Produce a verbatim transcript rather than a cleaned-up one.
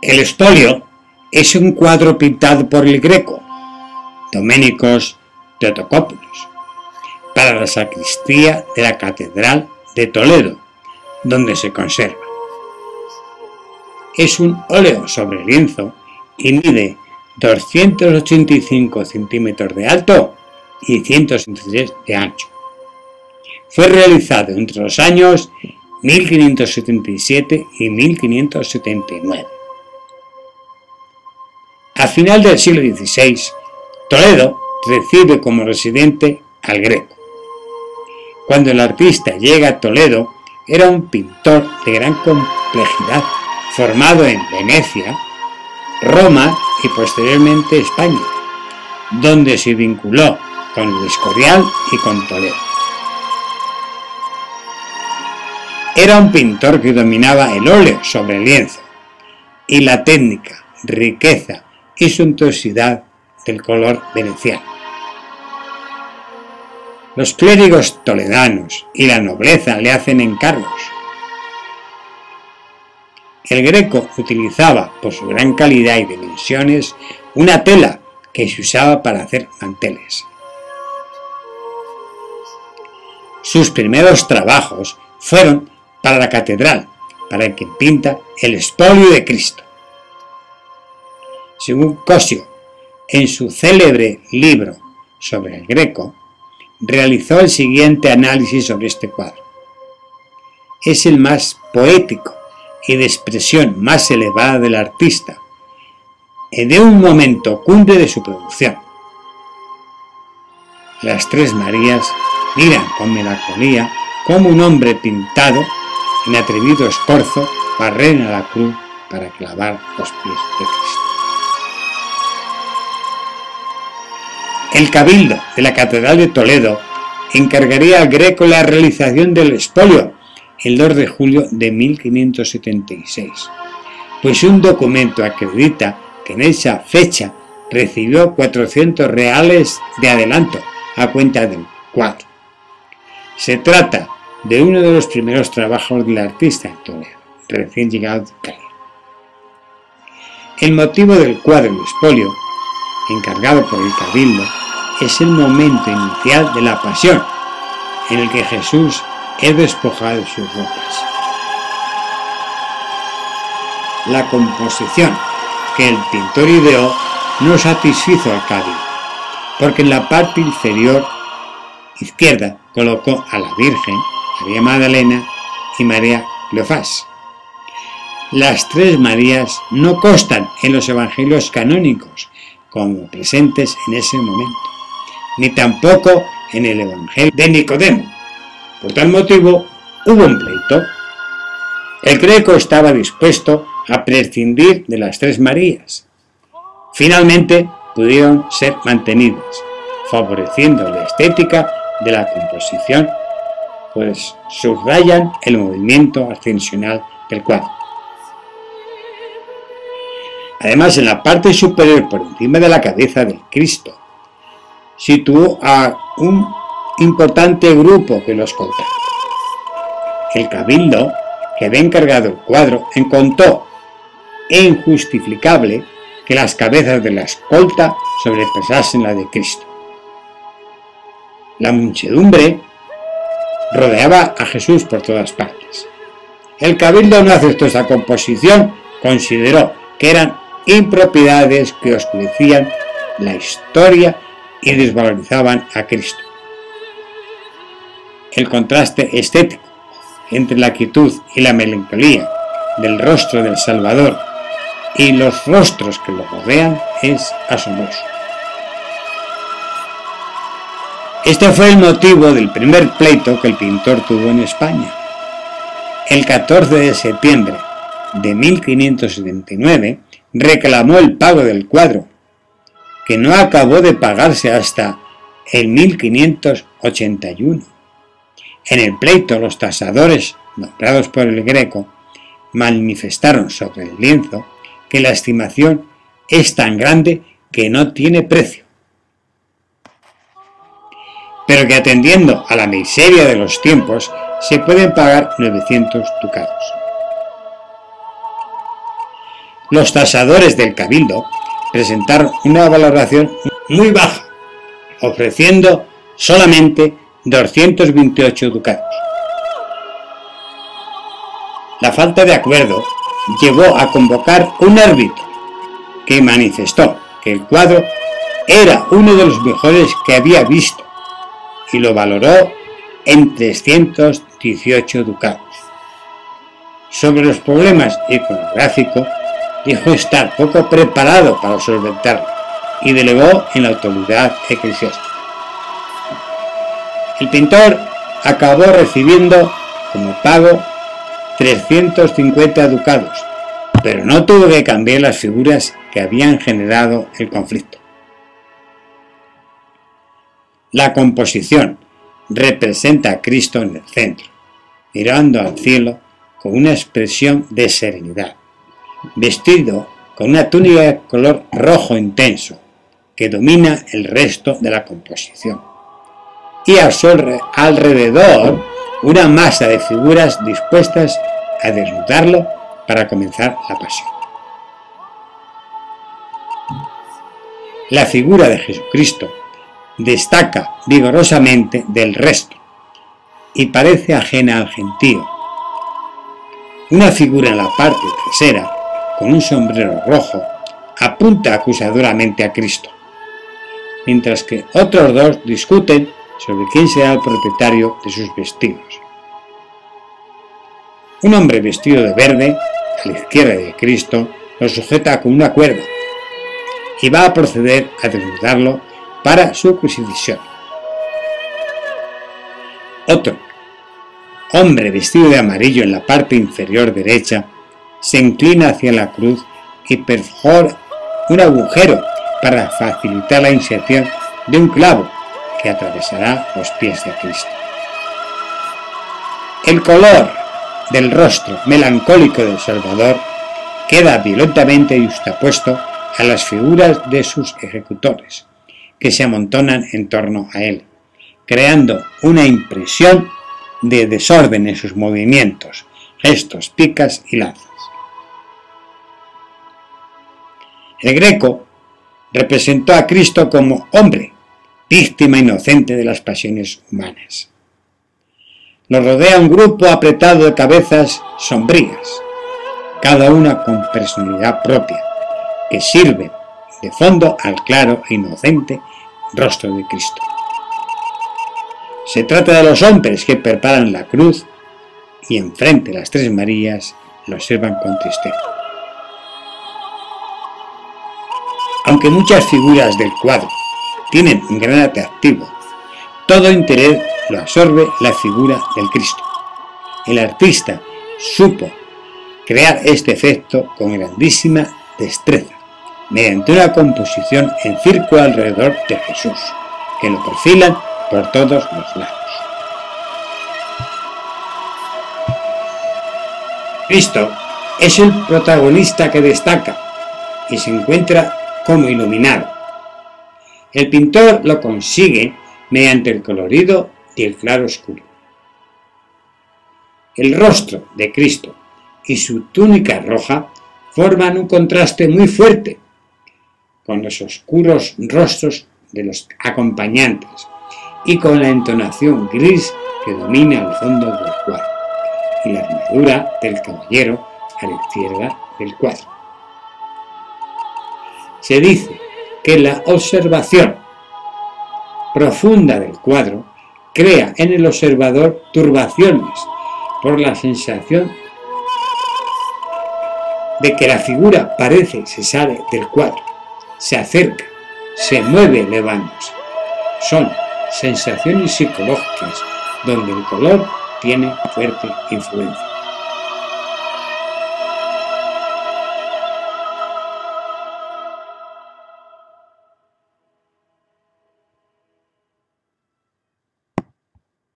El expolio es un cuadro pintado por el Greco, Doménicos Theotokópulos, para la sacristía de la Catedral de Toledo, donde se conserva. Es un óleo sobre lienzo y mide doscientos ochenta y cinco centímetros de alto y ciento sesenta y tres de ancho. Fue realizado entre los años mil quinientos setenta y siete y mil quinientos setenta y nueve. A final del siglo dieciséis, Toledo recibe como residente al Greco. Cuando el artista llega a Toledo, era un pintor de gran complejidad, formado en Venecia, Roma y posteriormente España, donde se vinculó con el Escorial y con Toledo. Era un pintor que dominaba el óleo sobre el lienzo y la técnica, riqueza y suntuosidad del color veneciano. Los clérigos toledanos y la nobleza le hacen encargos. El Greco utilizaba, por su gran calidad y dimensiones, una tela que se usaba para hacer manteles. Sus primeros trabajos fueron para la catedral, para quien pinta el expolio de Cristo. Según Cosio, en su célebre libro sobre el Greco, realizó el siguiente análisis sobre este cuadro. Es el más poético y de expresión más elevada del artista, y de un momento cumbre de su producción. Las tres Marías miran con melancolía como un hombre pintado en atrevido escorzo barren a la cruz para clavar los pies de Cristo. El cabildo de la Catedral de Toledo encargaría al Greco la realización del expolio el dos de julio de mil quinientos setenta y seis, pues un documento acredita que en esa fecha recibió cuatrocientos reales de adelanto a cuenta del cuadro. Se trata de uno de los primeros trabajos del artista en Toledo, recién llegado de Italia. El motivo del cuadro El expolio, encargado por el cabildo, es el momento inicial de la pasión, en el que Jesús es despojado de sus ropas. La composición que el pintor ideó no satisfizo al cabildo, porque en la parte inferior izquierda colocó a la Virgen, María Magdalena y María Cleofás. Las tres Marías no constan en los evangelios canónicos como presentes en ese momento, ni tampoco en el evangelio de Nicodemo. Por tal motivo, hubo un pleito. El Greco estaba dispuesto a prescindir de las tres Marías. Finalmente, pudieron ser mantenidas, favoreciendo la estética de la composición, pues subrayan el movimiento ascensional del cuadro. Además, en la parte superior, por encima de la cabeza del Cristo, situó a un importante grupo que lo escoltaba. El cabildo, que había encargado el cuadro, encontró injustificable que las cabezas de la escolta sobrepasasen la de Cristo. La muchedumbre rodeaba a Jesús por todas partes. El cabildo no aceptó esta composición, consideró que eran impropiedades que oscurecían la historia y desvalorizaban a Cristo. El contraste estético entre la quietud y la melancolía del rostro del Salvador y los rostros que lo rodean es asombroso. Este fue el motivo del primer pleito que el pintor tuvo en España. El catorce de septiembre de mil quinientos setenta y nueve reclamó el pago del cuadro, que no acabó de pagarse hasta el mil quinientos ochenta y uno. En el pleito, los tasadores, nombrados por el Greco, manifestaron sobre el lienzo que la estimación es tan grande que no tiene precio, pero que atendiendo a la miseria de los tiempos se pueden pagar novecientos ducados. Los tasadores del Cabildo presentaron una valoración muy baja, ofreciendo solamente doscientos veintiocho ducados. La falta de acuerdo llevó a convocar un árbitro que manifestó que el cuadro era uno de los mejores que había visto y lo valoró en trescientos dieciocho ducados. Sobre los problemas iconográficos, dijo estar poco preparado para solventarlo y delegó en la autoridad eclesiástica. El pintor acabó recibiendo como pago trescientos cincuenta ducados, pero no tuvo que cambiar las figuras que habían generado el conflicto. La composición representa a Cristo en el centro, mirando al cielo con una expresión de serenidad, vestido con una túnica de color rojo intenso que domina el resto de la composición, y a su alrededor una masa de figuras dispuestas a desnudarlo para comenzar la pasión. La figura de Jesucristo destaca vigorosamente del resto y parece ajena al gentío. Una figura en la parte trasera, con un sombrero rojo, apunta acusadoramente a Cristo, mientras que otros dos discuten sobre quién será el propietario de sus vestidos. Un hombre vestido de verde, a la izquierda de Cristo, lo sujeta con una cuerda y va a proceder a desnudarlo para su crucifixión. Otro hombre vestido de amarillo en la parte inferior derecha se inclina hacia la cruz y perfora un agujero para facilitar la inserción de un clavo que atravesará los pies de Cristo. El color del rostro melancólico del Salvador queda violentamente justapuesto a las figuras de sus ejecutores, que se amontonan en torno a él, creando una impresión de desorden en sus movimientos, gestos, picas y lanzas. El Greco representó a Cristo como hombre, víctima inocente de las pasiones humanas. Lo rodea un grupo apretado de cabezas sombrías, cada una con personalidad propia, que sirve de fondo al claro e inocente rostro de Cristo. Se trata de los hombres que preparan la cruz y enfrente las tres Marías lo observan con tristeza. Aunque muchas figuras del cuadro tienen un gran atractivo, todo interés lo absorbe la figura del Cristo. El artista supo crear este efecto con grandísima destreza, mediante una composición en círculo alrededor de Jesús, que lo perfilan por todos los lados. Cristo es el protagonista que destaca y se encuentra como iluminado. El pintor lo consigue mediante el colorido y el claro oscuro. El rostro de Cristo y su túnica roja forman un contraste muy fuerte con los oscuros rostros de los acompañantes y con la entonación gris que domina el fondo del cuadro y la armadura del caballero a la izquierda del cuadro. Se dice que la observación profunda del cuadro crea en el observador turbaciones por la sensación de que la figura parece se sale del cuadro, se acerca, se mueve elevándose. Son sensaciones psicológicas donde el color tiene fuerte influencia.